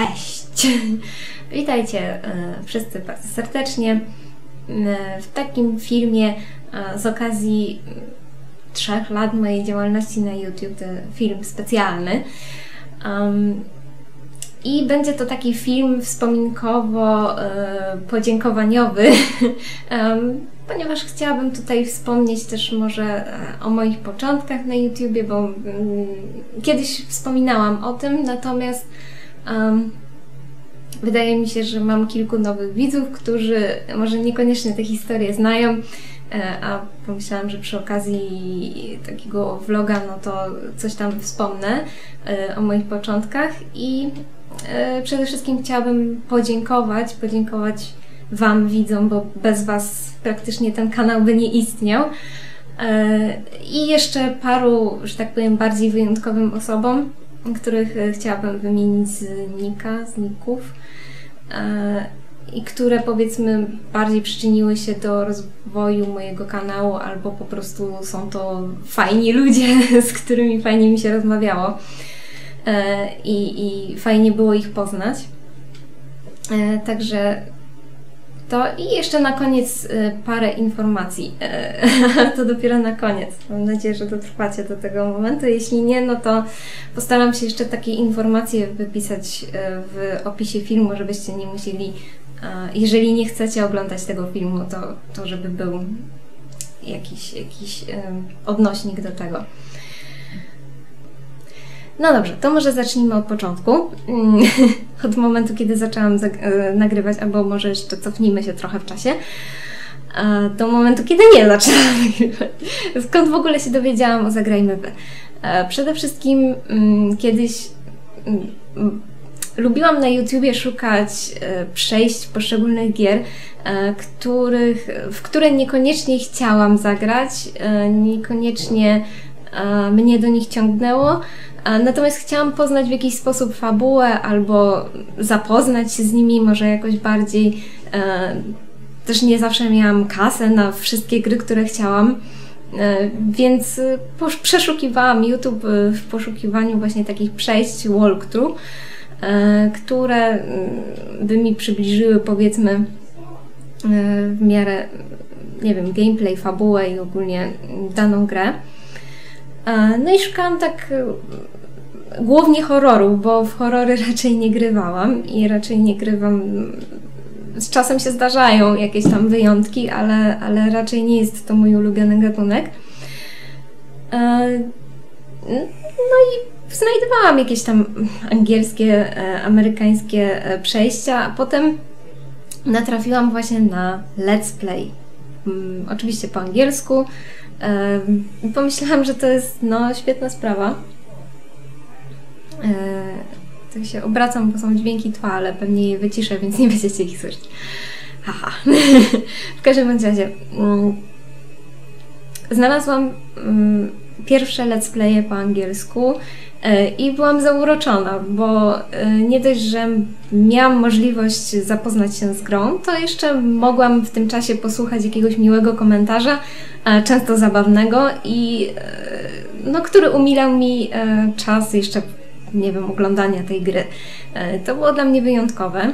Cześć! Witajcie wszyscy bardzo serdecznie w takim filmie z okazji 3 lat mojej działalności na YouTube. To film specjalny. I będzie to taki film wspominkowo-podziękowaniowy, ponieważ chciałabym tutaj wspomnieć też może o moich początkach na YouTubie, bo kiedyś wspominałam o tym, natomiast wydaje mi się, że mam kilku nowych widzów, którzy może niekoniecznie te historie znają, a pomyślałam, że przy okazji takiego vloga, no to coś tam wspomnę o moich początkach i przede wszystkim chciałabym podziękować Wam, widzom, bo bez Was praktycznie ten kanał by nie istniał. I jeszcze paru, że tak powiem, bardziej wyjątkowym osobom, których chciałabym wymienić z ników, i które, powiedzmy, bardziej przyczyniły się do rozwoju mojego kanału, albo po prostu są to fajni ludzie, z którymi fajnie mi się rozmawiało. I fajnie było ich poznać. Także to i jeszcze na koniec parę informacji. To dopiero na koniec. Mam nadzieję, że dotrwacie do tego momentu. Jeśli nie, no to postaram się jeszcze takie informacje wypisać w opisie filmu, żebyście nie musieli, jeżeli nie chcecie oglądać tego filmu, to żeby był jakiś odnośnik do tego. No dobrze, to może zacznijmy od początku, od momentu, kiedy zaczęłam nagrywać, albo może jeszcze cofnijmy się trochę w czasie, do momentu, kiedy nie zaczęłam nagrywać. Skąd w ogóle się dowiedziałam o Zagrajmy Wy? Przede wszystkim kiedyś lubiłam na YouTubie szukać przejść poszczególnych gier, w które niekoniecznie chciałam zagrać, niekoniecznie mnie do nich ciągnęło. Natomiast chciałam poznać w jakiś sposób fabułę albo zapoznać się z nimi może jakoś bardziej. Też nie zawsze miałam kasę na wszystkie gry, które chciałam, więc przeszukiwałam YouTube w poszukiwaniu właśnie takich przejść, walkthrough, które by mi przybliżyły, powiedzmy, w miarę, nie wiem, gameplay, fabułę i ogólnie daną grę. No i szukałam tak głównie horrorów, bo w horrory raczej nie grywałam i raczej nie grywam. Z czasem się zdarzają jakieś tam wyjątki, ale raczej nie jest to mój ulubiony gatunek. No i znajdowałam jakieś tam angielskie, amerykańskie przejścia, a potem natrafiłam właśnie na let's play. Oczywiście po angielsku. Pomyślałam, że to jest świetna sprawa. Tak się obracam, bo są dźwięki tła, ale pewnie je wyciszę, więc nie będziecie ich słyszeć. Haha. W każdym razie znalazłam pierwsze let's playe po angielsku i byłam zauroczona, bo nie dość, że miałam możliwość zapoznać się z grą, to jeszcze mogłam w tym czasie posłuchać jakiegoś miłego komentarza, często zabawnego i który umilał mi czas jeszcze, nie wiem, oglądania tej gry. To było dla mnie wyjątkowe.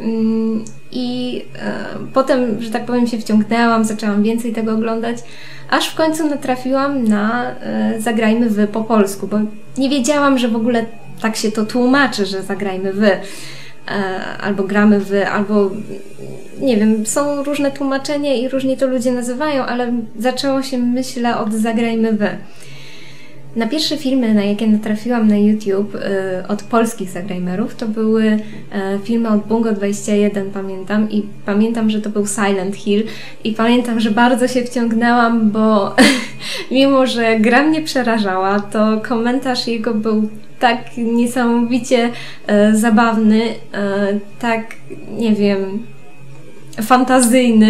I potem, że tak powiem, się wciągnęłam, zaczęłam więcej tego oglądać, aż w końcu natrafiłam na Zagrajmy Wy po polsku, bo nie wiedziałam, że w ogóle tak się to tłumaczy, że Zagrajmy Wy, albo Gramy Wy, albo nie wiem, są różne tłumaczenia i różnie to ludzie nazywają, ale zaczęło się, myślę, od Zagrajmy Wy. Na pierwsze filmy, na jakie natrafiłam na YouTube od polskich zagrajmerów, to były filmy od Bungo21, pamiętam. I pamiętam, że to był Silent Hill. I pamiętam, że bardzo się wciągnęłam, bo mimo, że gra mnie przerażała, to komentarz jego był tak niesamowicie zabawny, tak, nie wiem, fantazyjny,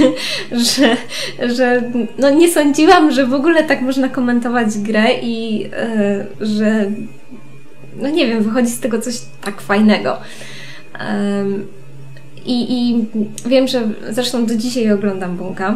że nie sądziłam, że w ogóle tak można komentować grę i że, nie wiem, wychodzi z tego coś tak fajnego. I wiem, że zresztą do dzisiaj oglądam Bunka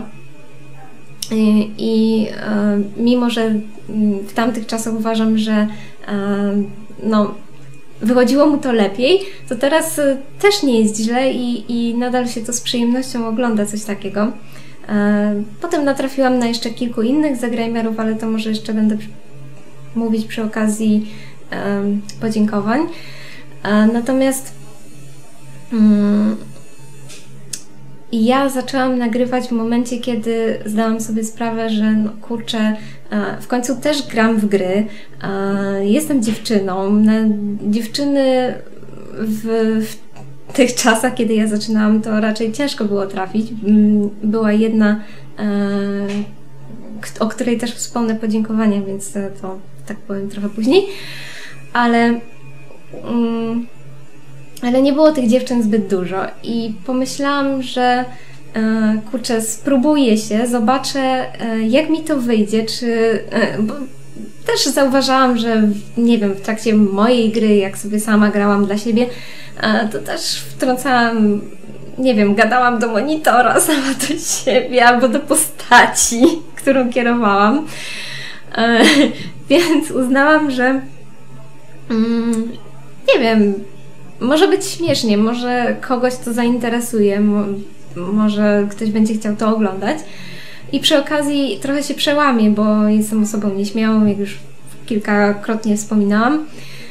i mimo, że w tamtych czasach uważam, że wychodziło mu to lepiej, to teraz też nie jest źle i nadal się to z przyjemnością ogląda, coś takiego. Potem natrafiłam na jeszcze kilku innych zagrajmerów, ale to może jeszcze będę mówić przy okazji podziękowań. Natomiast ja zaczęłam nagrywać w momencie, kiedy zdałam sobie sprawę, że no kurczę, w końcu też gram w gry, jestem dziewczyną. Na dziewczyny w tych czasach, kiedy ja zaczynałam, to raczej ciężko było trafić. Była jedna, o której też wspomnę podziękowania, więc to tak powiem trochę później, ale nie było tych dziewczyn zbyt dużo i pomyślałam, że kurczę, spróbuję się, zobaczę jak mi to wyjdzie, bo też zauważałam, że nie wiem, w trakcie mojej gry, jak sobie sama grałam dla siebie, to też wtrącałam, nie wiem, gadałam do monitora sama do siebie albo do postaci, którą kierowałam, więc uznałam, że nie wiem, może być śmiesznie, może kogoś to zainteresuje, może ktoś będzie chciał to oglądać. I przy okazji trochę się przełamię, bo jestem osobą nieśmiałą, jak już kilkakrotnie wspominałam.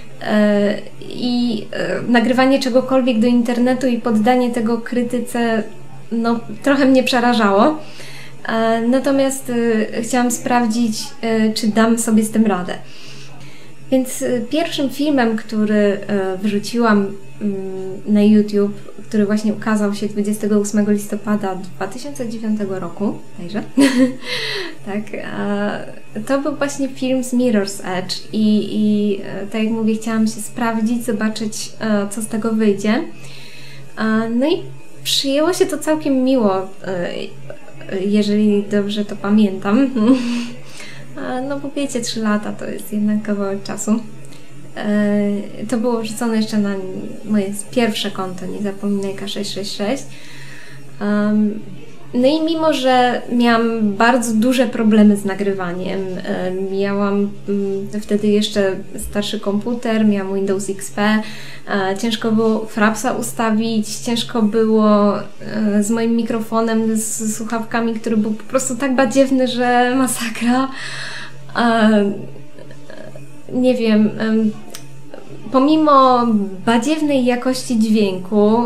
I nagrywanie czegokolwiek do internetu i poddanie tego krytyce, no, trochę mnie przerażało. Natomiast chciałam sprawdzić, czy dam sobie z tym radę. Więc pierwszym filmem, który wrzuciłam na YouTube, który właśnie ukazał się 28 listopada 2009 roku, także, tak, to był właśnie film z Mirror's Edge i tak jak mówię, chciałam się sprawdzić, zobaczyć, co z tego wyjdzie. No i przyjęło się to całkiem miło, jeżeli dobrze to pamiętam. No bo wiecie, 3 lata to jest jednak kawałek czasu. To było wrzucone jeszcze na moje pierwsze konto, nie zapominajka 666. No i mimo, że miałam bardzo duże problemy z nagrywaniem, miałam wtedy jeszcze starszy komputer, miałam Windows XP, ciężko było Frapsa ustawić, ciężko było z moim mikrofonem, z słuchawkami, który był po prostu tak badziewny, że masakra. Nie wiem, pomimo badziewnej jakości dźwięku,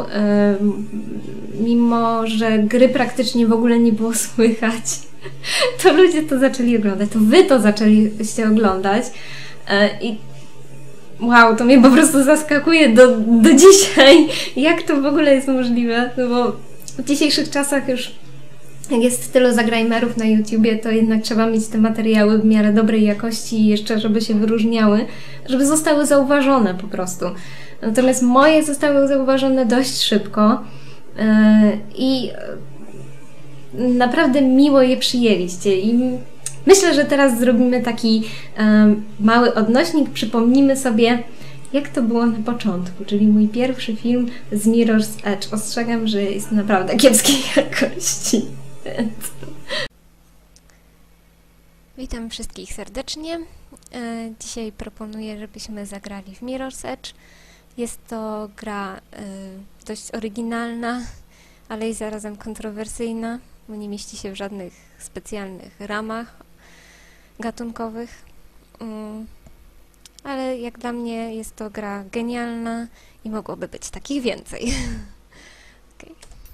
mimo że gry praktycznie w ogóle nie było słychać, to ludzie to zaczęli oglądać, to wy to zaczęliście oglądać i wow, to mnie po prostu zaskakuje do dzisiaj, jak to w ogóle jest możliwe, no bo w dzisiejszych czasach już jak jest tylu zagrajmerów na YouTubie, to jednak trzeba mieć te materiały w miarę dobrej jakości i jeszcze, żeby się wyróżniały, żeby zostały zauważone po prostu. Natomiast moje zostały zauważone dość szybko i naprawdę miło je przyjęliście i myślę, że teraz zrobimy taki mały odnośnik, przypomnimy sobie, jak to było na początku, czyli mój pierwszy film z Mirror's Edge. Ostrzegam, że jest naprawdę kiepskiej jakości. Witam wszystkich serdecznie. Dzisiaj proponuję, żebyśmy zagrali w Mirror's Edge. Jest to gra dość oryginalna, ale i zarazem kontrowersyjna, bo nie mieści się w żadnych specjalnych ramach gatunkowych. Ale jak dla mnie jest to gra genialna i mogłoby być takich więcej. Okay.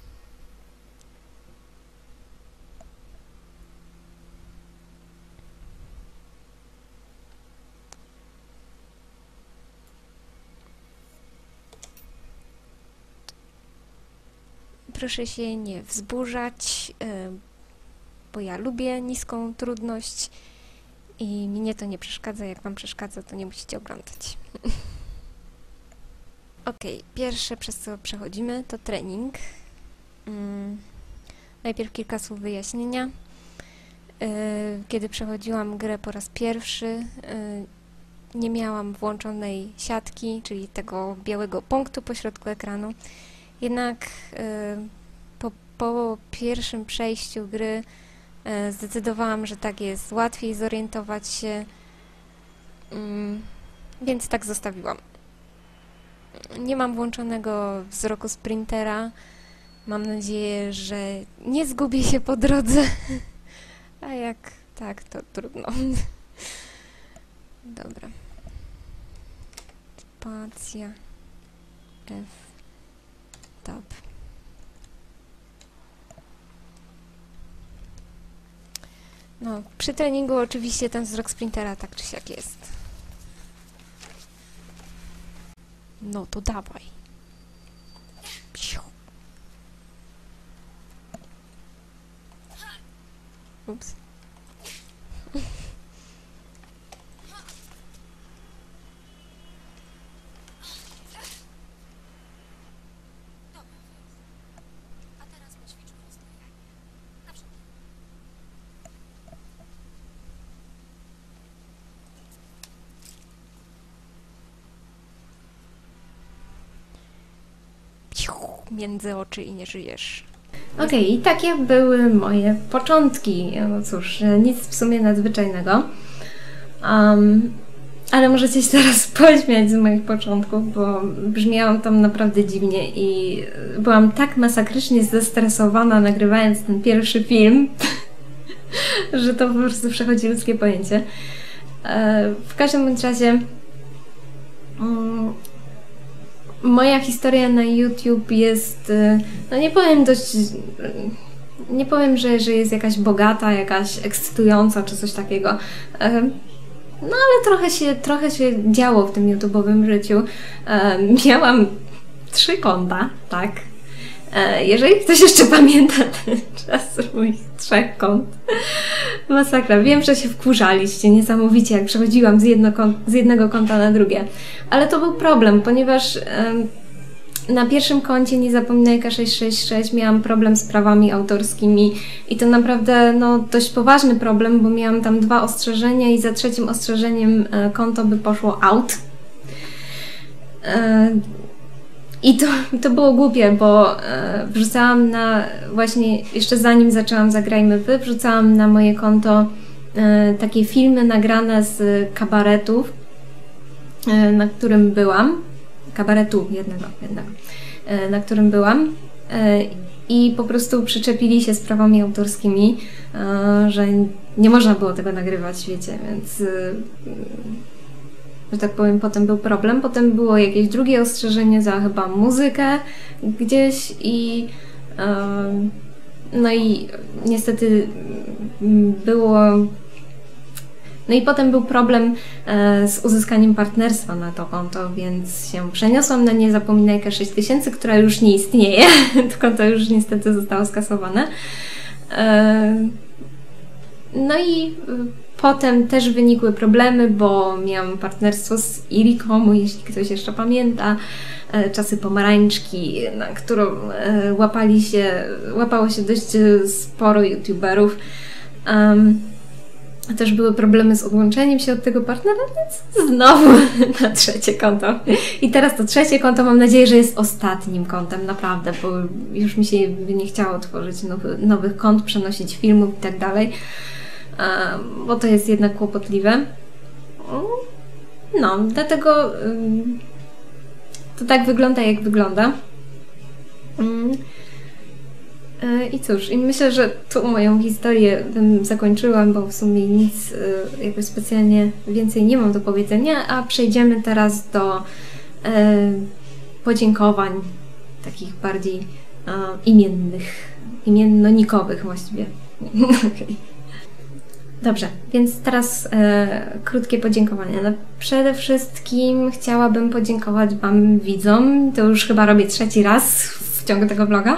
Proszę się nie wzburzać, bo ja lubię niską trudność i mnie to nie przeszkadza. Jak wam przeszkadza, to nie musicie oglądać. Ok, pierwsze, przez co przechodzimy, to trening. Najpierw kilka słów wyjaśnienia. Kiedy przechodziłam grę po raz pierwszy, nie miałam włączonej siatki, czyli tego białego punktu pośrodku ekranu. Jednak po pierwszym przejściu gry zdecydowałam, że tak jest łatwiej zorientować się, więc tak zostawiłam. Nie mam włączonego wzroku sprintera. Mam nadzieję, że nie zgubię się po drodze. A jak tak, to trudno. Dobra. Spacja. F. Tab. No, przy treningu oczywiście ten wzrok sprintera tak czy siak jest. No to dawaj. Ups. Między oczy i nie żyjesz. Okej, i takie były moje początki. No cóż, nic w sumie nadzwyczajnego. Ale możecie się teraz pośmiać z moich początków, bo brzmiałam tam naprawdę dziwnie i byłam tak masakrycznie zestresowana nagrywając ten pierwszy film, że to po prostu przechodzi ludzkie pojęcie. W każdym bądź razie moja historia na YouTube jest, no nie powiem, że jest jakaś bogata, jakaś ekscytująca czy coś takiego. No ale trochę się działo w tym YouTube'owym życiu. Miałam 3 konta, tak. Jeżeli ktoś jeszcze pamięta ten czas moich 3 kont. Masakra. Wiem, że się wkurzaliście niesamowicie, jak przechodziłam z jednego konta na drugie. Ale to był problem, ponieważ na pierwszym koncie Niezapominajka 666 miałam problem z prawami autorskimi i to naprawdę no, dość poważny problem, bo miałam tam 2 ostrzeżenia i za 3. ostrzeżeniem konto by poszło out. I to było głupie, bo wrzucałam właśnie jeszcze zanim zaczęłam Zagrajmy Wy, wrzucałam na moje konto takie filmy nagrane z kabaretów, na którym byłam. Kabaretu jednego, na którym byłam. I po prostu przyczepili się z prawami autorskimi, że nie można było tego nagrywać, wiecie, więc że tak powiem, potem był problem. Potem było jakieś drugie ostrzeżenie za chyba muzykę gdzieś i no i niestety było... No i potem był problem z uzyskaniem partnerstwa na to konto, więc się przeniosłam na Niezapominajkę 6000, która już nie istnieje. To konto już niestety zostało skasowane. No i potem też wynikły problemy, bo miałam partnerstwo z Iriką, jeśli ktoś jeszcze pamięta, czasy pomarańczki, na którą łapało się dość sporo youtuberów. Też były problemy z odłączeniem się od tego partnera, więc znowu na 3. konto. I teraz to 3. konto mam nadzieję, że jest ostatnim kontem, naprawdę, bo już mi się nie chciało tworzyć nowych kont, przenosić filmów i tak dalej, bo to jest jednak kłopotliwe. No, dlatego to tak wygląda, jak wygląda. I cóż, i myślę, że tu moją historię zakończyłam, bo w sumie nic jakoś specjalnie więcej nie mam do powiedzenia, a przejdziemy teraz do podziękowań takich bardziej imiennonikowych właściwie. Okay. Dobrze, więc teraz krótkie podziękowania. No, przede wszystkim chciałabym podziękować Wam widzom, to już chyba robię 3. raz w ciągu tego vloga,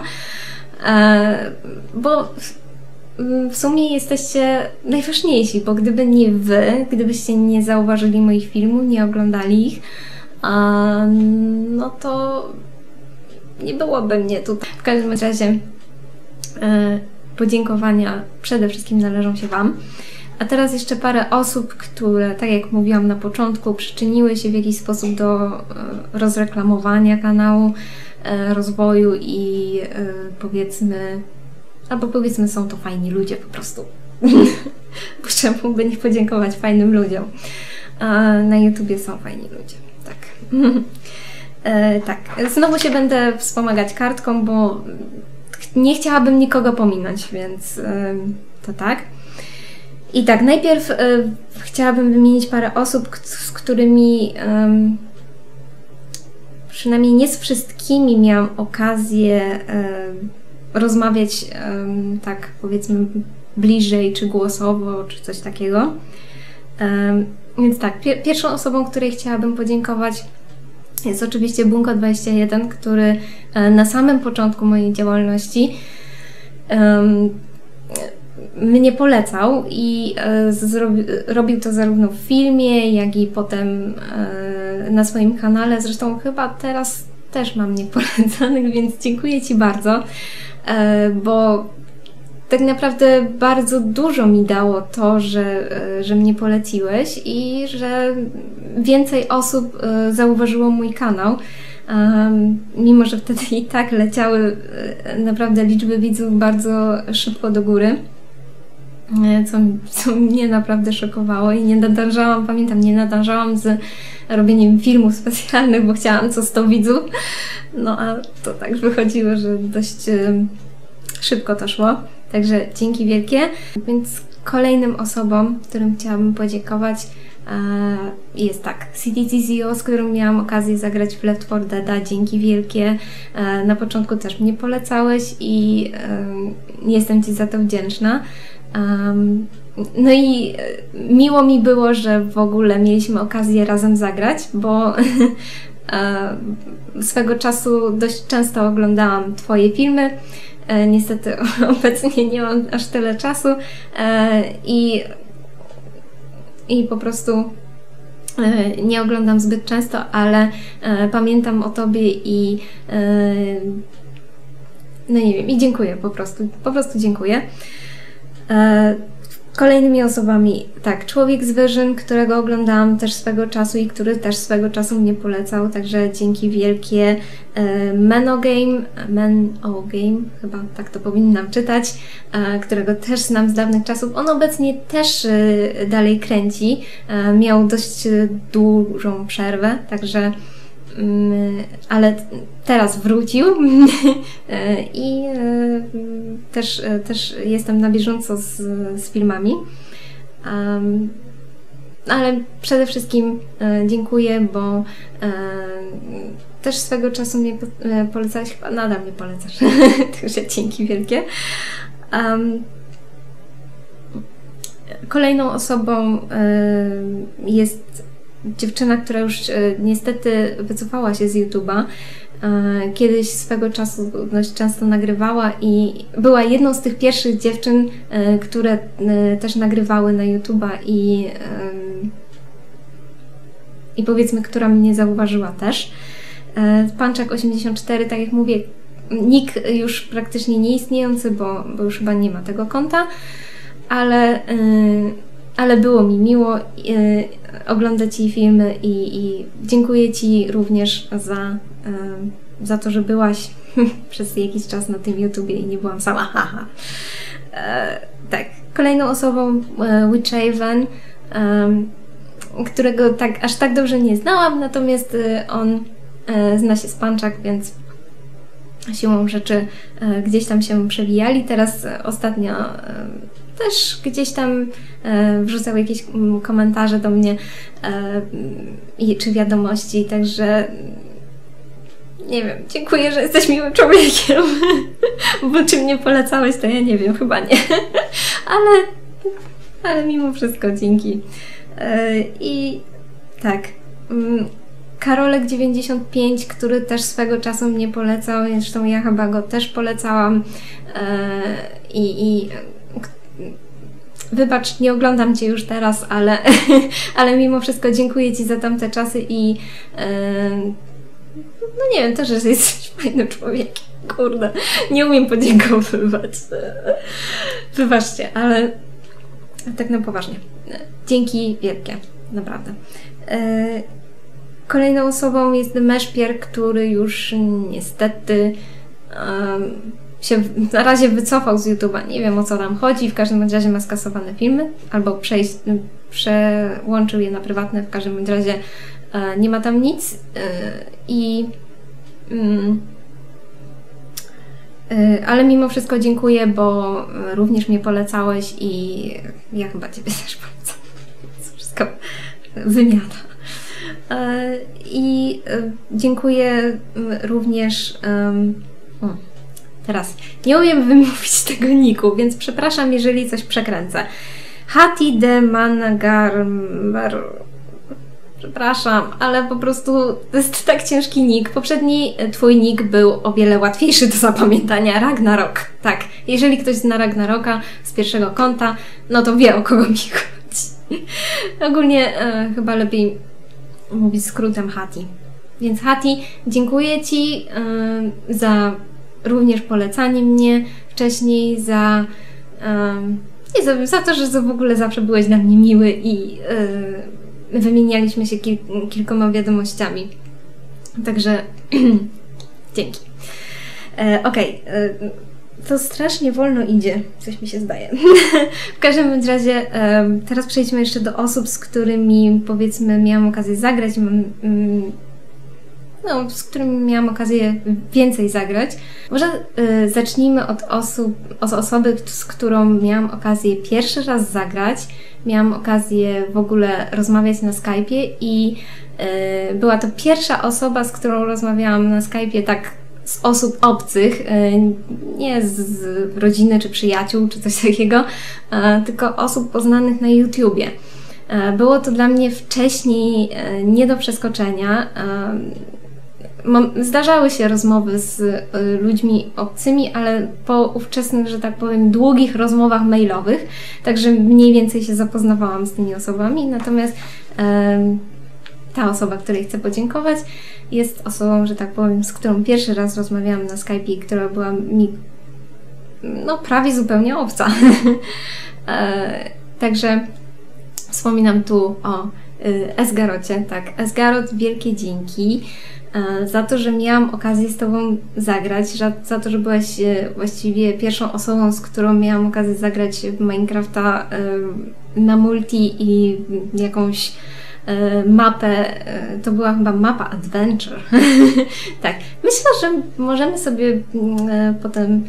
bo w sumie jesteście najważniejsi, bo gdyby nie Wy, gdybyście nie zauważyli moich filmów, nie oglądali ich, no to nie byłoby mnie tutaj. W każdym razie podziękowania przede wszystkim należą się Wam. A teraz jeszcze parę osób, które, tak jak mówiłam na początku, przyczyniły się w jakiś sposób do rozreklamowania kanału, rozwoju i powiedzmy są to fajni ludzie po prostu. Bo czemu by nie podziękować fajnym ludziom? A na YouTubie są fajni ludzie, tak. Tak, znowu się będę wspomagać kartką, bo nie chciałabym nikogo pominąć, więc to tak. I tak, najpierw chciałabym wymienić parę osób, z którymi przynajmniej nie z wszystkimi miałam okazję rozmawiać tak powiedzmy bliżej, czy głosowo, czy coś takiego. Więc tak, pierwszą osobą, której chciałabym podziękować, jest oczywiście Bunko21, który na samym początku mojej działalności mnie polecał i robił to zarówno w filmie, jak i potem na swoim kanale. Zresztą chyba teraz też mam niepolecanych, więc dziękuję Ci bardzo, bo tak naprawdę bardzo dużo mi dało to, że mnie poleciłeś i że więcej osób zauważyło mój kanał. Mimo że wtedy i tak leciały naprawdę liczby widzów bardzo szybko do góry, co mnie naprawdę szokowało i nie nadążałam, pamiętam, nie nadążałam z robieniem filmów specjalnych, bo chciałam co 100 widzów, no a to tak wychodziło, że dość szybko to szło, także dzięki wielkie. Więc kolejnym osobom, którym chciałabym podziękować, jest tak, CDTZO, z którym miałam okazję zagrać w Left 4 Deada, dzięki wielkie. Na początku też mnie polecałeś i jestem Ci za to wdzięczna. No i miło mi było, że w ogóle mieliśmy okazję razem zagrać, bo swego czasu dość często oglądałam Twoje filmy. Niestety obecnie nie mam aż tyle czasu i po prostu nie oglądam zbyt często, ale pamiętam o Tobie i no nie wiem, i dziękuję po prostu dziękuję. Kolejnymi osobami, tak, Człowiek z Wyżyn, którego oglądałam też swego czasu i który też swego czasu mnie polecał, także dzięki wielkie. Menogame, chyba tak to powinnam czytać, którego też znam z dawnych czasów. On obecnie też dalej kręci, miał dość dużą przerwę, także ale teraz wrócił i też jestem na bieżąco z filmami. Ale przede wszystkim dziękuję, bo też swego czasu mnie polecałeś, chyba nadal mnie polecasz, także dzięki wielkie. Kolejną osobą jest dziewczyna, która już niestety wycofała się z YouTube'a. Kiedyś swego czasu dość często nagrywała i była jedną z tych pierwszych dziewczyn, które też nagrywały na YouTube'a i powiedzmy, która mnie zauważyła też. Panczak84, tak jak mówię, nick już praktycznie nieistniejący, bo już chyba nie ma tego konta, ale było mi miło oglądać jej filmy i dziękuję Ci również za to, że byłaś przez jakiś czas na tym YouTubie i nie byłam sama. Haha. Tak, kolejną osobą Witchaven, którego aż tak dobrze nie znałam, natomiast on zna się z Panczak, więc siłą rzeczy gdzieś tam się przewijali. Teraz ostatnio też gdzieś tam wrzucał jakieś komentarze do mnie czy wiadomości, także nie wiem, dziękuję, że jesteś miłym człowiekiem, bo czy mnie polecałeś, to ja nie wiem, chyba nie, ale mimo wszystko dzięki. I tak, Karolek95, który też swego czasu mnie polecał, zresztą ja chyba go też polecałam wybacz, nie oglądam Cię już teraz, ale mimo wszystko dziękuję Ci za tamte czasy i no nie wiem, też, że jesteś fajnym człowiekiem. Kurde, nie umiem podziękowywać. Wybaczcie, ale tak na poważnie. Dzięki wielkie, naprawdę. Kolejną osobą jest Meszpier, który już niestety się na razie wycofał z YouTube'a. Nie wiem, o co tam chodzi. W każdym razie ma skasowane filmy albo przełączył je na prywatne. W każdym razie nie ma tam nic i Ale mimo wszystko dziękuję, bo również mnie polecałeś i ja chyba Ciebie też polecam. Wszystko wymiana. I dziękuję również... Teraz nie umiem wymówić tego niku, więc przepraszam, jeżeli coś przekręcę. Hati de Managarmar. Przepraszam, ale po prostu to jest tak ciężki nick. Poprzedni Twój nick był o wiele łatwiejszy do zapamiętania. Ragnarok. Tak, jeżeli ktoś zna Ragnaroka z pierwszego konta, no to wie, o kogo mi chodzi. Ogólnie chyba lepiej mówić skrótem Hati. Więc Hati, dziękuję Ci za również polecanie mnie wcześniej, za to, że w ogóle zawsze byłeś dla mnie miły i wymienialiśmy się kilkoma wiadomościami. Także dzięki. Okej. To strasznie wolno idzie, coś mi się zdaje. W każdym bądź razie teraz przejdźmy jeszcze do osób, z którymi powiedzmy miałam okazję zagrać, z którymi miałam okazję więcej zagrać. Może zacznijmy od osoby, z którą miałam okazję pierwszy raz zagrać. Miałam okazję w ogóle rozmawiać na Skype'ie i była to pierwsza osoba, z którą rozmawiałam na Skype'ie tak z osób obcych, nie z rodziny czy przyjaciół czy coś takiego, tylko osób poznanych na YouTubie. Było to dla mnie wcześniej nie do przeskoczenia. Zdarzały się rozmowy z ludźmi obcymi, ale po ówczesnych, że tak powiem, długich rozmowach mailowych, także mniej więcej się zapoznawałam z tymi osobami, natomiast ta osoba, której chcę podziękować, jest osobą, że tak powiem, z którą pierwszy raz rozmawiałam na Skype'ie, która była mi prawie zupełnie obca. Także wspominam tu o Esgarocie. Tak, Esgarot, wielkie dzięki za to, że miałam okazję z Tobą zagrać, za to, że byłaś właściwie pierwszą osobą, z którą miałam okazję zagrać w Minecrafta na multi i jakąś mapę, to była chyba mapa Adventure. Tak, myślę, że możemy sobie potem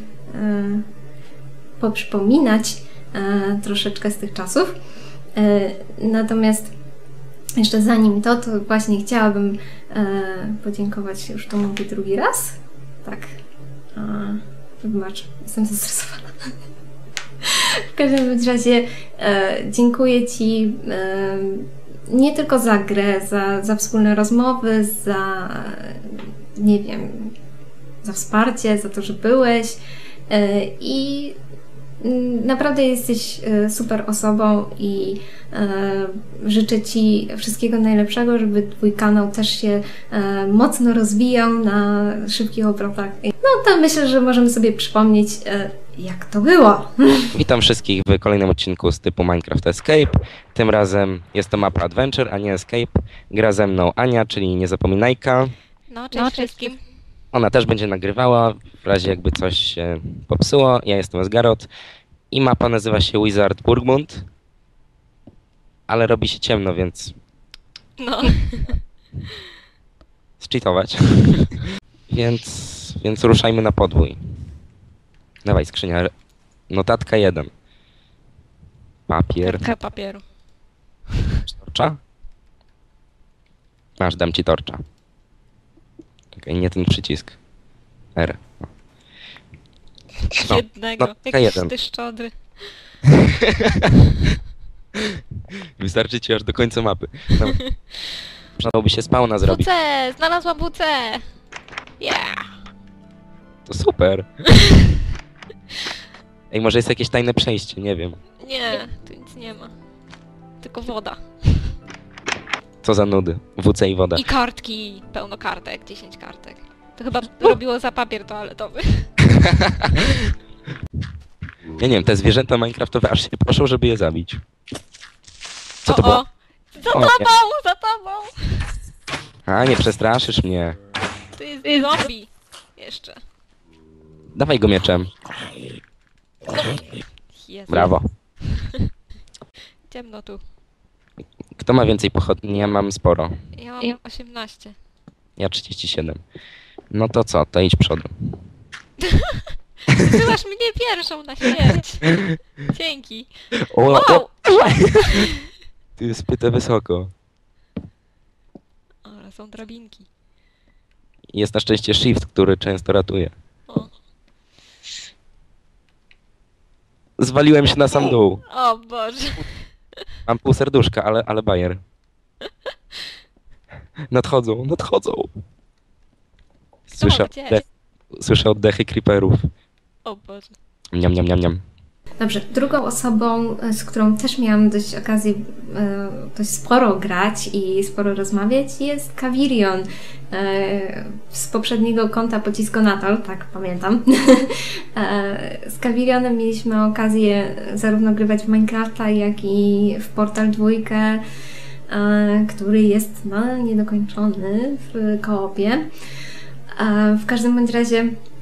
poprzypominać troszeczkę z tych czasów. Natomiast jeszcze zanim to właśnie chciałabym podziękować, już to mówię drugi raz. Tak. Wybacz, jestem zestresowana. W każdym razie dziękuję Ci nie tylko za grę, za wspólne rozmowy, za nie wiem, za wsparcie, za to, że byłeś i naprawdę jesteś super osobą i życzę Ci wszystkiego najlepszego, żeby Twój kanał też się mocno rozwijał na szybkich obrotach. No to myślę, że możemy sobie przypomnieć, jak to było. Witam wszystkich w kolejnym odcinku z typu Minecraft Escape. Tym razem jest to mapa Adventure, a nie Escape. Gra ze mną Ania, czyli Niezapominajka. No, cześć wszystkim. Ona też będzie nagrywała, w razie jakby coś się popsuło. Ja jestem Esgarot i mapa nazywa się Wizard Burgmund. Ale robi się ciemno, więc... No. Zcheatować. Więc ruszajmy na podwój. Dawaj, skrzynia. Notatka 1. Papier. Kartka papieru. Torcza? Masz, dam Ci torcza. Okej, nie ten przycisk. R. No. Jednego. Notatka Jakiś 1. ty szczodry. Wystarczy Ci aż do końca mapy. No. Przydałoby się spawna zrobić. WC! Znalazłam WC! Yeah! To super. Ej, może jest jakieś tajne przejście, nie wiem. Nie, tu nic nie ma. Tylko woda. Co za nudy. WC i woda. I kartki. Pełno kartek. 10 kartek. To chyba robiło za papier toaletowy. Ja nie wiem, te zwierzęta minecraftowe aż się proszą, żeby je zabić. Co to było? Za O, tobą! nie. Za tobą! A, nie przestraszysz mnie. To jest zombie. Jeszcze. Dawaj go mieczem. Jezu. Brawo. Ciemno tu. Kto ma więcej pochodni? Ja mam sporo. Ja mam 18. Ja 37. No to co, to idź przodem. Wysyłasz mnie pierwszą na śmierć. Dzięki. O, Wow! tu jest pyte wysoko. Ale są drabinki. Jest na szczęście shift, który często ratuje. O, Zwaliłem się na sam dół. o Boże. Mam pół serduszka, ale bajer. Nadchodzą, nadchodzą. Słyszę, gdzie? słyszę oddechy creeperów. O Boże. Niam, niam, niam, niam. Dobrze, drugą osobą, z którą też miałam dość sporo grać i sporo rozmawiać, jest Kavirion z poprzedniego konta Pociskonator, tak pamiętam. Z Kavirionem mieliśmy okazję zarówno grywać w Minecrafta, jak i w Portal 2, który jest niedokończony w koopie. W każdym bądź razie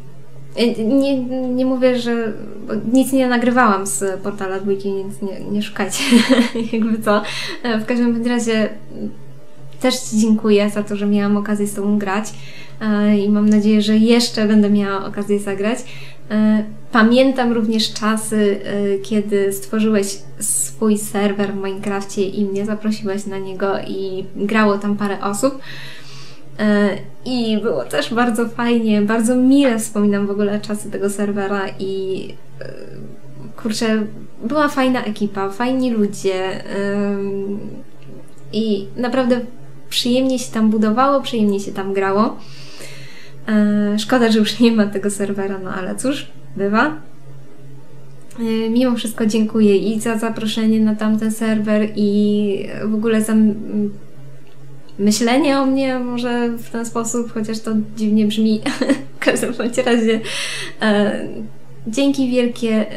nie mówię, że nic nie nagrywałam z Portala 2, więc nie szukajcie jakby co. W każdym bądź razie też Ci dziękuję za to, że miałam okazję z Tobą grać i mam nadzieję, że jeszcze będę miała okazję zagrać. Pamiętam również czasy, kiedy stworzyłeś swój serwer w Minecrafcie i mnie zaprosiłeś na niego i grało tam parę osób. I było też bardzo fajnie, bardzo mile wspominam w ogóle czasy tego serwera i kurczę, była fajna ekipa, fajni ludzie i naprawdę przyjemnie się tam budowało, przyjemnie się tam grało. Szkoda, że już nie ma tego serwera, no ale cóż, bywa. Mimo wszystko dziękuję i za zaproszenie na tamten serwer i w ogóle za myślenie o mnie może w ten sposób, chociaż to dziwnie brzmi. W każdym bądź razie dzięki wielkie.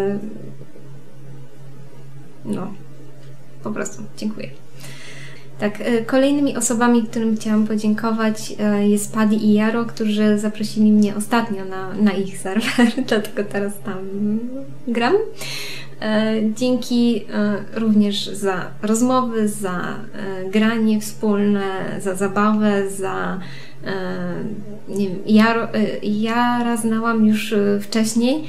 No, po prostu dziękuję. Tak, kolejnymi osobami, którym chciałam podziękować, jest Paddy i Jaro, którzy zaprosili mnie ostatnio na ich serwer, dlatego teraz tam gram. Dzięki również za rozmowy, za granie wspólne, za zabawę, za nie wiem, Jara znałam już wcześniej.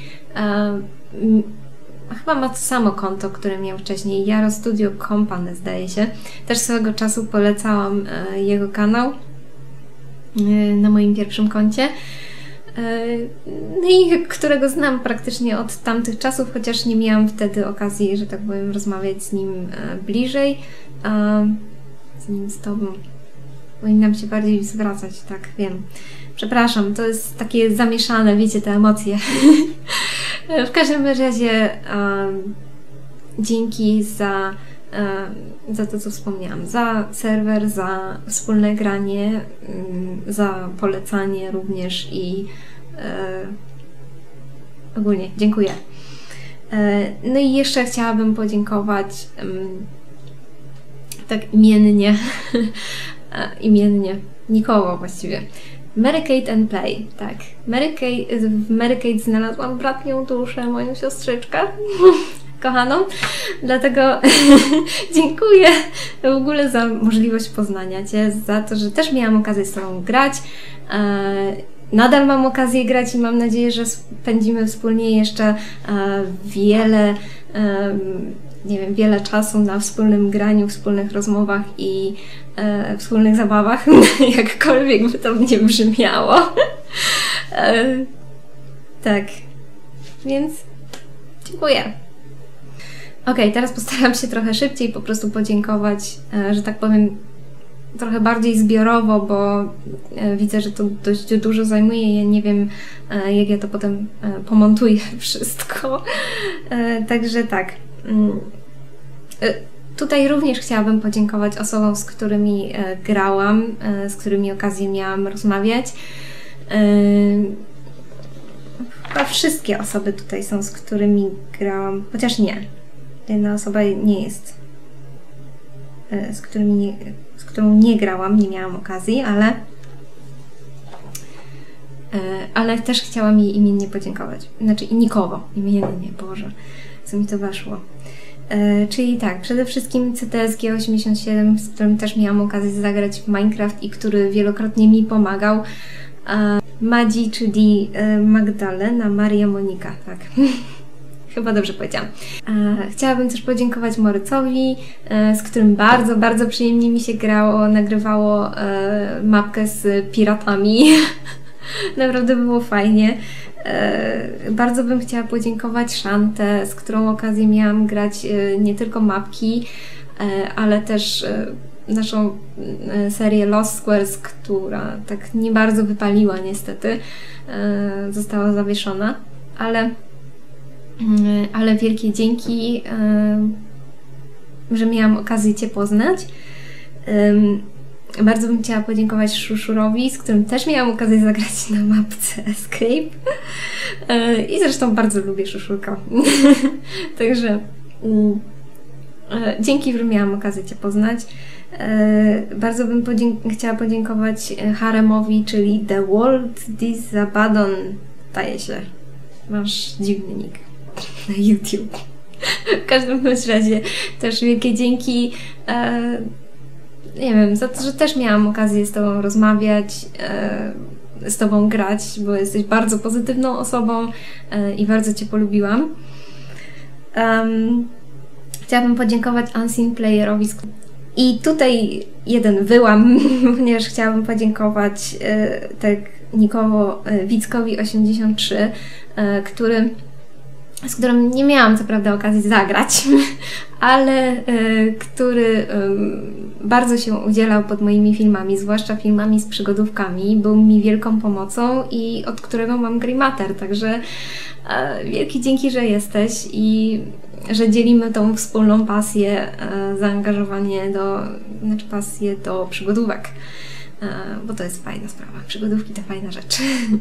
Chyba ma to samo konto, które miał wcześniej, Jaro Studio Company, zdaje się. Też swego czasu polecałam jego kanał na moim pierwszym koncie. No i którego znam praktycznie od tamtych czasów, chociaż nie miałam wtedy okazji, że tak powiem, rozmawiać z nim bliżej. Z Tobą. Powinnam się bardziej zwracać, tak, wiem. Przepraszam, to jest takie zamieszane, wiecie, te emocje. W każdym razie dzięki za to, co wspomniałam, za serwer, za wspólne granie, za polecanie również i ogólnie dziękuję. No i jeszcze chciałabym podziękować tak imiennie, nikogo właściwie. Mary Kate and Play, tak. W Mary Kate znalazłam bratnią duszę, moją siostryczkę kochaną, dlatego dziękuję w ogóle za możliwość poznania Cię, za to, że też miałam okazję z Tobą grać. Nadal mam okazję grać i mam nadzieję, że spędzimy wspólnie jeszcze wiele czasu na wspólnym graniu, wspólnych rozmowach i wspólnych zabawach, jakkolwiek by to nie brzmiało. Tak, więc dziękuję. Okej, teraz postaram się trochę szybciej po prostu podziękować, że tak powiem, trochę bardziej zbiorowo, bo widzę, że to dość dużo zajmuje. Ja nie wiem, jak ja to potem pomontuję wszystko. Także tak. Tutaj również chciałabym podziękować osobom, z którymi grałam, z którymi okazję miałam rozmawiać. Chyba wszystkie osoby tutaj są, z którymi grałam, chociaż nie. Jedna osoba nie jest, z którą nie grałam, nie miałam okazji, ale też chciałam jej imiennie podziękować. Znaczy nikogo imiennie, Boże, co mi to weszło. Czyli tak, przede wszystkim CTSG87, z którym też miałam okazję zagrać w Minecraft i który wielokrotnie mi pomagał. Madzi, czyli Magdalena Maria Monika, tak. Chyba dobrze powiedziałam. Chciałabym też podziękować Morycowi, z którym bardzo, bardzo przyjemnie mi się grało, nagrywało mapkę z piratami. Naprawdę było fajnie. Bardzo bym chciała podziękować Shante, z którą okazję miałam grać nie tylko mapki, ale też naszą serię Lost Squares, która tak nie bardzo wypaliła niestety. Została zawieszona, ale wielkie dzięki, że miałam okazję Cię poznać. Bardzo bym chciała podziękować Szuszurowi, z którym też miałam okazję zagrać na mapce Escape. I zresztą bardzo lubię Szuszurka. Także dzięki, że miałam okazję Cię poznać. Bardzo bym chciała podziękować Haremowi, czyli The World Is Abaddon. Daje się. Masz dziwny nick na YouTube. W każdym razie też wielkie dzięki. Nie wiem, za to, że też miałam okazję z Tobą rozmawiać, z Tobą grać, bo jesteś bardzo pozytywną osobą i bardzo Cię polubiłam. Chciałabym podziękować Unseen Playerowi i tutaj jeden wyłam, ponieważ chciałabym podziękować technikowo Wickowi 83, z którym nie miałam co prawda okazji zagrać, ale który bardzo się udzielał pod moimi filmami, zwłaszcza filmami z przygodówkami. Był mi wielką pomocą i od którego mam Grimater, także wielkie dzięki, że jesteś i że dzielimy tą wspólną pasję, zaangażowanie pasję do przygodówek, bo to jest fajna sprawa. Przygodówki to fajna rzecz.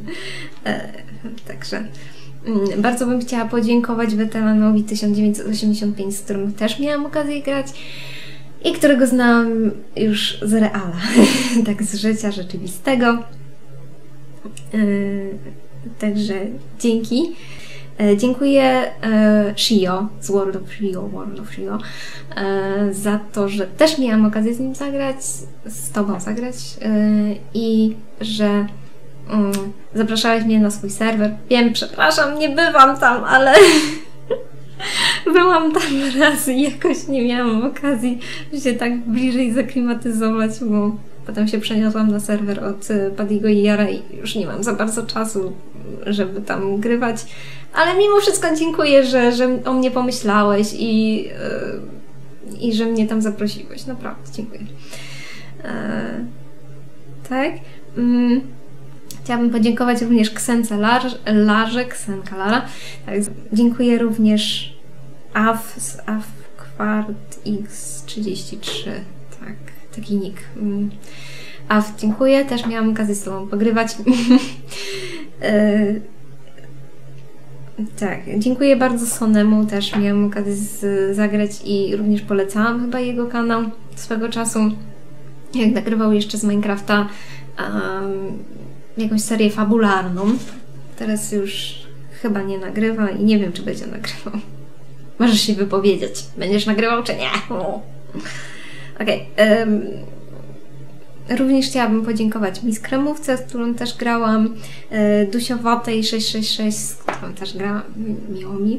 Także bardzo bym chciała podziękować weteranowi 1985, z którym też miałam okazję grać i którego znałam już z reala, tak z życia rzeczywistego. Także dzięki. Dziękuję Shio z World of Shio za to, że też miałam okazję z nim zagrać, z Tobą zagrać i że zapraszałeś mnie na swój serwer. Wiem, przepraszam, nie bywam tam, ale byłam tam raz i jakoś nie miałam okazji się tak bliżej zaklimatyzować, bo potem się przeniosłam na serwer od Padiego i Jara i już nie mam za bardzo czasu, żeby tam grywać. Ale mimo wszystko dziękuję, że o mnie pomyślałeś i że mnie tam zaprosiłeś. Naprawdę, dziękuję. Tak. Chciałabym podziękować również Ksence Larze, Ksenka Lara. Tak, dziękuję również z Avquart X33. Tak, taki nick. Dziękuję. Też miałam okazję z Tobą pogrywać. Tak, dziękuję bardzo Sonemu. Też miałam okazję zagrać i również polecałam chyba jego kanał swego czasu. Jak nagrywał jeszcze z Minecrafta jakąś serię fabularną. Teraz już chyba nie nagrywa i nie wiem, czy będzie nagrywał. Możesz się wypowiedzieć. Będziesz nagrywał, czy nie? Okej. Również chciałabym podziękować Miss Kremówce, z którą też grałam, Dusiowatej 666, z którą też grałam, miło mi.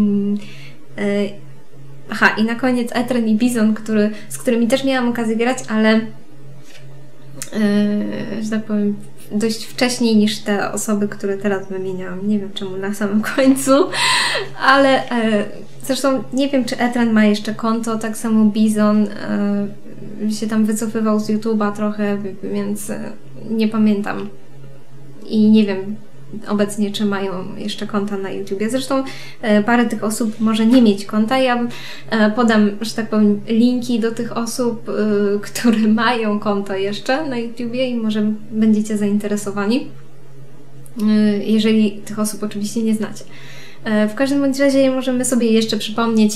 I na koniec Etren i Bizon, z którymi też miałam okazję grać, ale że tak powiem, dość wcześniej niż te osoby, które teraz wymieniałam. Nie wiem czemu na samym końcu, ale zresztą nie wiem, czy Etren ma jeszcze konto, tak samo Bizon się tam wycofywał z YouTube'a trochę, więc nie pamiętam i nie wiem obecnie, czy mają jeszcze konta na YouTubie. Zresztą parę tych osób może nie mieć konta. Ja podam, że tak powiem, linki do tych osób, które mają konto jeszcze na YouTubie i może będziecie zainteresowani, jeżeli tych osób oczywiście nie znacie. W każdym bądź razie możemy sobie jeszcze przypomnieć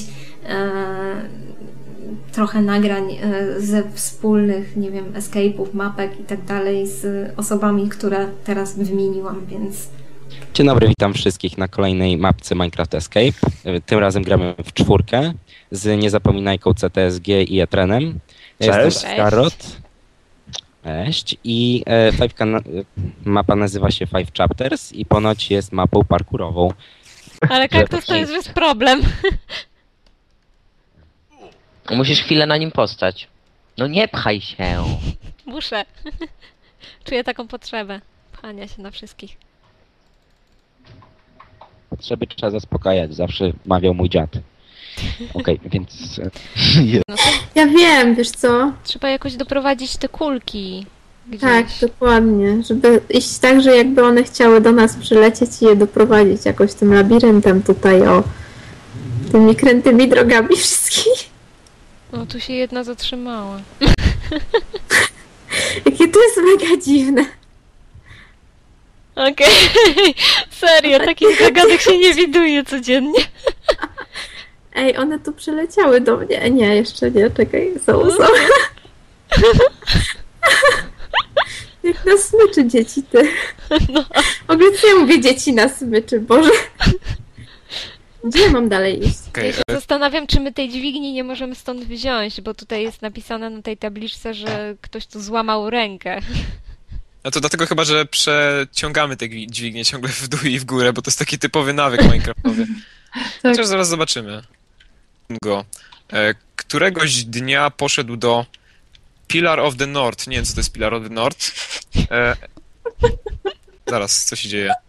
trochę nagrań ze wspólnych, nie wiem, escape'ów, mapek i tak dalej z osobami, które teraz wymieniłam, więc... Dzień dobry, witam wszystkich na kolejnej mapce Minecraft Escape. Tym razem gramy w czwórkę z Niezapominajką, CTSG i Etrenem. Ja Cześć. jestem Garrot. Cześć. I mapa nazywa się Five Chapters i ponoć jest mapą parkurową. Ale kaktus to jest problem. Musisz chwilę na nim postać. No nie pchaj się. Muszę. Czuję taką potrzebę pchania się na wszystkich. Potrzeby trzeba zaspokajać, zawsze mawiał mój dziad. Okej, więc... No to Ja wiem, wiesz co? trzeba jakoś doprowadzić te kulki gdzieś. Tak, dokładnie. Żeby iść tak, że jakby one chciały do nas przylecieć i je doprowadzić jakoś tym labiryntem tutaj, tymi krętymi drogami wszystkimi. O, tu się jedna zatrzymała. Jakie to jest mega dziwne. Okej. Serio, takich zagadek się nie widuje codziennie. Ej, one tu przyleciały do mnie. Nie, jeszcze nie, czekaj, są. Jak na smyczy dzieci, ty. No. W ogóle co ja mówię dzieci na smyczy, Boże. Gdzie ja mam dalej iść? Ja się zastanawiam, czy my tej dźwigni nie możemy stąd wziąć, bo tutaj jest napisane na tej tabliczce, że ktoś tu złamał rękę. No to dlatego chyba, że przeciągamy te dźwignie ciągle w dół i w górę, bo to jest taki typowy nawyk minecraftowy. Tak. Chociaż zaraz zobaczymy. Któregoś dnia poszedł do Pillar of the North. Nie wiem, co to jest Pillar of the North. Zaraz, co się dzieje?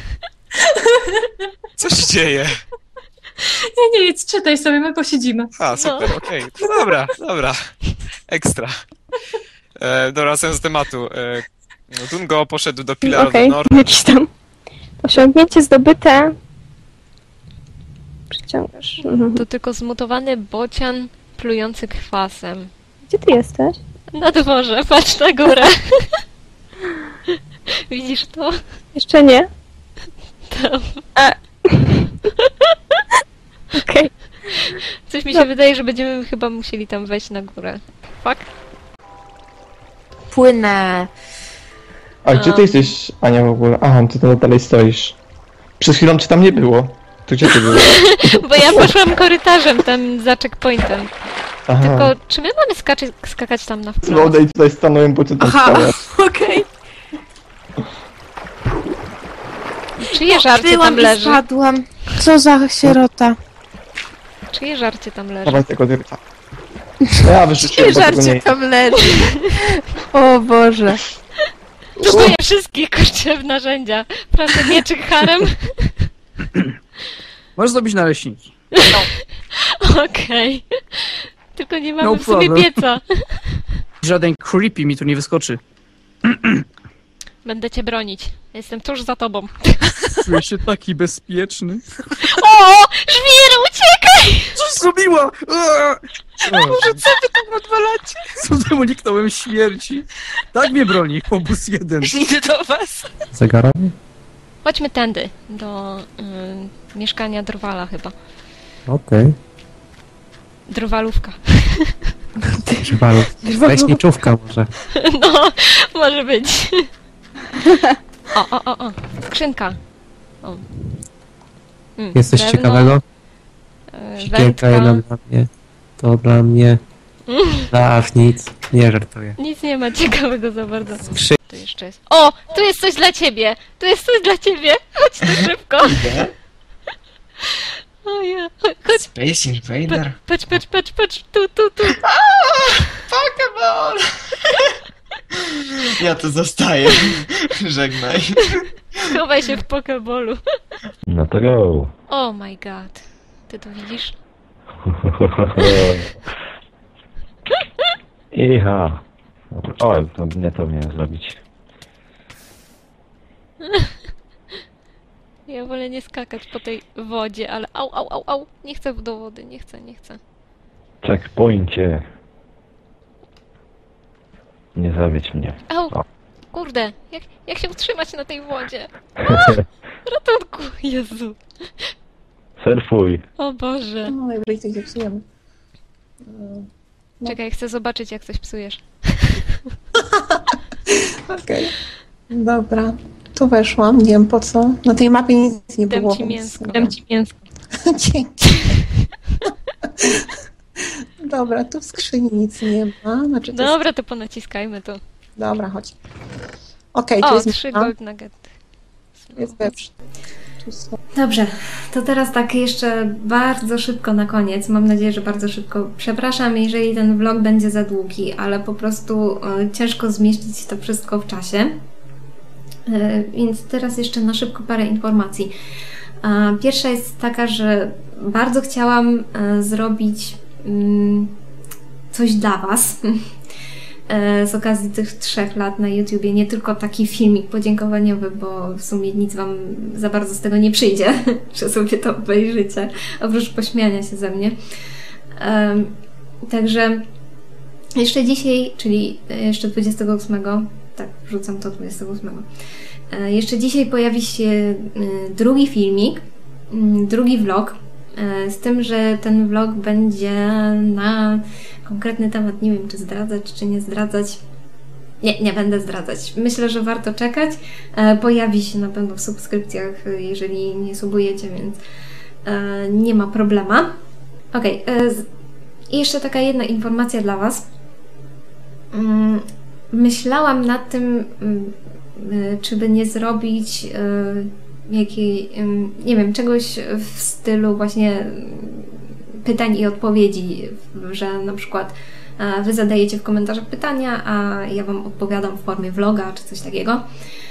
Co się dzieje? Nie, nic, czytaj sobie, my posiedzimy. A, super, okej. No dobra. Ekstra. Dobra, wracając do tematu. Dungo poszedł do Pillar of the North. Jakieś tam osiągnięcie zdobyte. Przyciągasz. To tylko zmutowany bocian plujący kwasem. Gdzie ty jesteś? Na dworze, patrz na górę. Widzisz to? Jeszcze nie. Tam. Okej. Coś mi się wydaje, że będziemy chyba musieli tam wejść na górę. Fuck. Płynę. A gdzie ty jesteś, Ania, w ogóle? Aha, ty tam dalej stoisz. Przed chwilą cię tam nie było. To gdzie ty byłeś? Bo ja poszłam korytarzem tam za checkpointem. Aha. Tylko czy my mamy skakać tam na No wprost? odejdź tutaj stanąłem, bo ty tam stałaś. Okej. Czyje żarcie tam leży? Spadłam. Co za sierota. Czyje żarcie tam leży? Dawaj tego dyrta. No ja wyrzuciłem, bo tego nie... tam leży. O Boże. Próbuję wszystkich kosztów narzędzia. Proszę, mieczyk harem. Możesz zrobić naleśniki. Okej. Tylko nie mamy No w sumie problem. pieca. Żaden creepy mi tu nie wyskoczy. Będę cię bronić. Jestem tuż za tobą. Czuję się taki bezpieczny. O! Żwir, uciekaj! Coś zrobiła! Może co wy tam odwalacie? Co uniknąłem śmierci. Tak mnie broni, obóz jeden. Idę do was. Zegarami? Chodźmy tędy, do mieszkania Drwala chyba. Okej. Drwalówka. Leśniczówka może. No, może być. O. Skrzynka. O. Jest coś drewno, ciekawego? wędka. Siekierka jedna dla mnie. To dla mnie. Aż nic. Nie żartuję. Nic nie ma ciekawego za bardzo. Skrzy... Tu jeszcze jest. O! Tu jest coś dla ciebie! Tu jest coś dla ciebie! Chodź tu szybko! O ja. Chodź. Space Invader? Patrz. Tu. Pokeball! Ja tu zostaję. Żegnaj. Schowaj się w pokeballu. No to go. Oh my god. Ty to widzisz? Iha. O, to nie to miałem zrobić. Ja wolę nie skakać po tej wodzie, ale au. Nie chcę do wody, nie chcę. Checkpoincie. Nie zawiedź mnie. Au! O. Kurde, jak się utrzymać na tej wodzie? Ratunku, Jezu. Surfuj. O Boże. No najwyżej coś zepsujemy. Czekaj, chcę zobaczyć, jak coś psujesz. Okej. Dobra. Tu weszłam, nie wiem po co. Na tej mapie nic nie Dam było. ci więc- mięsko. Dzięki. Dobra, tu w skrzyni nic nie ma. Znaczy to Dobra, to ponaciskajmy to. Dobra, chodź. Okej, tu O, jest 3 Mila. gold nugget. Jest wieprz. Tu są- Dobrze, to teraz tak jeszcze bardzo szybko na koniec. Mam nadzieję, że bardzo szybko. Przepraszam, jeżeli ten vlog będzie za długi, ale po prostu ciężko zmieścić to wszystko w czasie. Więc teraz jeszcze na szybko parę informacji. Pierwsza jest taka, że bardzo chciałam zrobić coś dla Was z okazji tych 3 lat na YouTubie. Nie tylko taki filmik podziękowaniowy, bo w sumie nic Wam za bardzo z tego nie przyjdzie, że sobie to obejrzycie, oprócz pośmiania się ze mnie. Także jeszcze dzisiaj, czyli jeszcze 28, tak, wrzucam to 28. Jeszcze dzisiaj pojawi się drugi filmik, drugi vlog, z tym, że ten vlog będzie na konkretny temat. Nie wiem, czy zdradzać, czy nie zdradzać. Nie będę zdradzać. Myślę, że warto czekać. Pojawi się na pewno w subskrypcjach, jeżeli nie subujecie, więc nie ma problema. Okej, i jeszcze taka jedna informacja dla Was. Myślałam nad tym, czy by nie zrobić nie wiem, czegoś w stylu właśnie pytań i odpowiedzi, że na przykład Wy zadajecie w komentarzach pytania, a ja Wam odpowiadam w formie vloga czy coś takiego.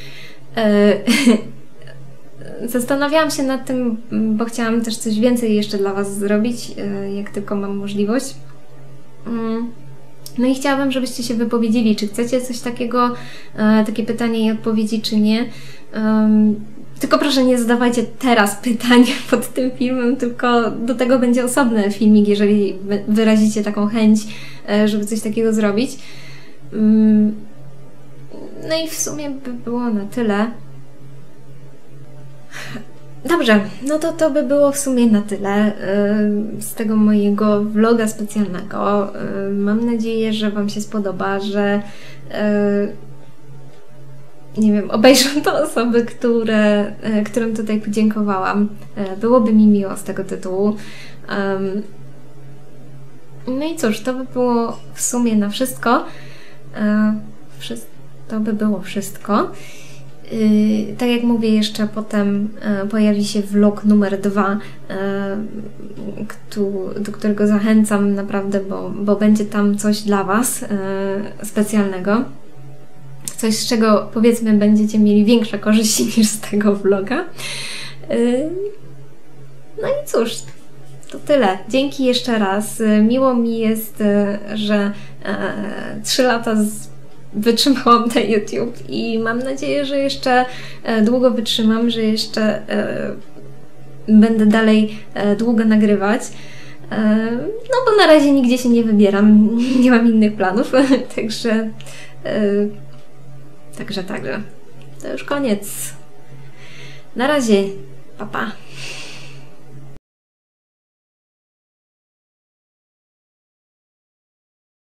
Zastanawiałam się nad tym, bo chciałam też coś więcej jeszcze dla Was zrobić, jak tylko mam możliwość. No i chciałabym, żebyście się wypowiedzieli, czy chcecie coś takiego, takie pytanie i odpowiedzi, czy nie. Tylko proszę, nie zadawajcie teraz pytań pod tym filmem, tylko do tego będzie osobny filmik, jeżeli wyrazicie taką chęć, żeby coś takiego zrobić. No i w sumie by było na tyle. Dobrze, no to by było w sumie na tyle z tego mojego vloga specjalnego. Mam nadzieję, że Wam się spodoba, że nie wiem, obejrzą to osoby, którym tutaj podziękowałam. Byłoby mi miło z tego tytułu. No i cóż, to by było w sumie na wszystko. To by było wszystko. Tak jak mówię, jeszcze potem pojawi się vlog numer 2, do którego zachęcam naprawdę, bo będzie tam coś dla Was specjalnego. Coś, z czego powiedzmy będziecie mieli większe korzyści niż z tego vloga. No i cóż, to tyle. Dzięki jeszcze raz. Miło mi jest, że 3 lata wytrzymałam na YouTube i mam nadzieję, że jeszcze długo wytrzymam, że jeszcze będę dalej długo nagrywać. No bo na razie nigdzie się nie wybieram, nie mam innych planów, także to już koniec. Na razie, pa pa.